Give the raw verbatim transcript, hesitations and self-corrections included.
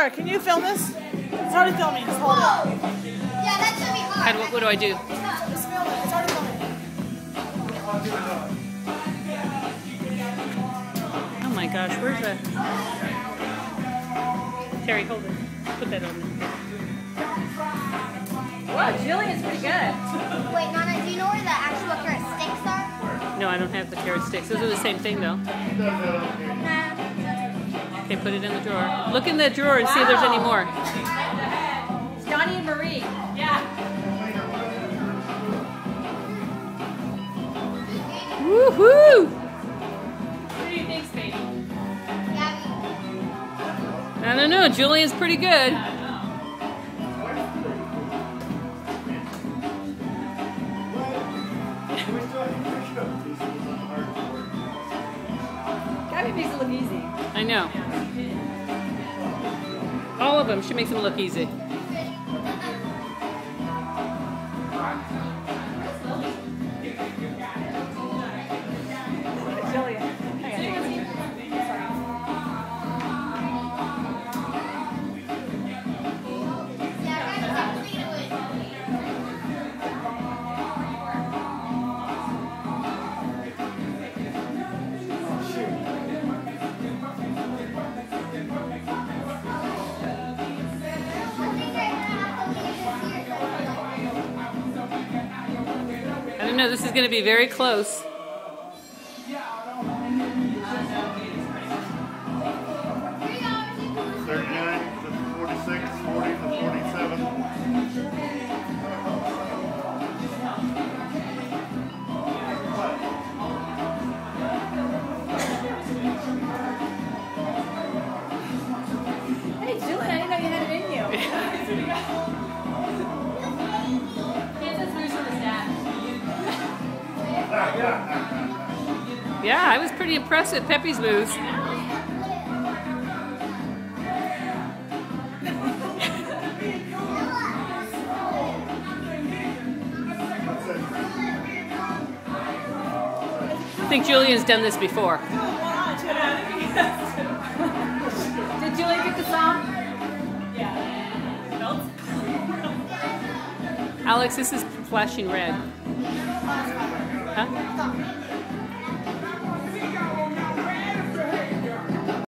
Laura, can you film this? It's already filming. Just hold it. Yeah, that's gonna be hard. How do, what do I do? Just film it. It's already filming. Oh my gosh, where's the... Terry, hold it. Put that on there. Wow, Jillian's pretty good. Wait, Nana, do you know where the actual carrot sticks are? No, I don't have the carrot sticks. Those are the same thing, though. Okay, put it in the drawer. Look in the drawer and see if there's any more. It's Johnny and Marie. Yeah. Woohoo! What do you think, Spady? Gabby. I don't know. Julian's pretty good. Gabby makes it look easy. I know. All of them. She makes them look easy. Jillian. I don't know. This is going to be very close. thirty-nine to forty-six, forty to forty-seven. Hey, Jillian, I didn't know you had it in you. Kansas moves from his dad. Yeah, I was pretty impressed at Pepe's moves. I think Julian's done this before. Did Jillian get the song? Yeah. Alex, this is flashing red. Huh?